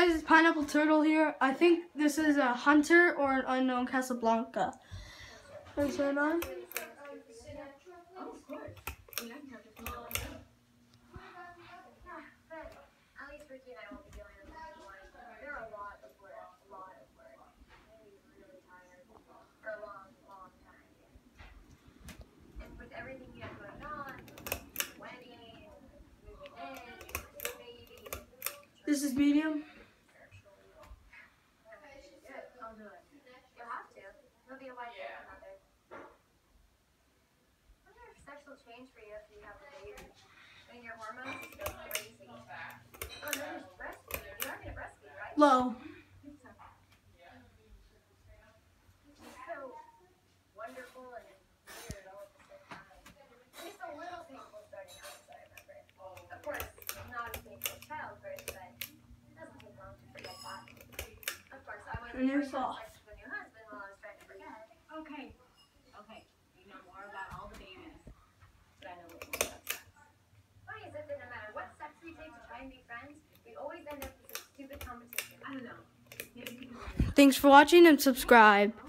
guys, Pineapple Turtle here. I think this is a hunter or an unknown Casablanca. Is that on? This is medium. Change for you if you have a baby. I mean, your hormones go crazy. Oh, no, there's breastfeed. You are going to breastfeed, right? Low. It's so wonderful and weird all at the same time. It's a little painful starting out, as I remember. Of course, not as painful as childbirth, but it doesn't take long to forget that. Of course, I was And you're soft. sex with a new husband while I was trying to forget. Okay. You know more about all the babies. But I know a little more about sex. Funny is that no matter what steps we take to try and be friends, we always end up with this stupid competition. I don't know. Thanks for watching and subscribe.